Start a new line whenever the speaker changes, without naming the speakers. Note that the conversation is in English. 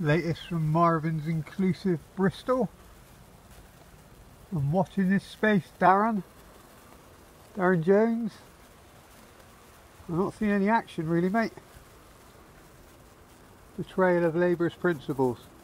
Latest from Marvin's Inclusive Bristol. I'm watching this space, Darren Jones. I'm not seeing any action really, mate. Betrayal of labour's principles.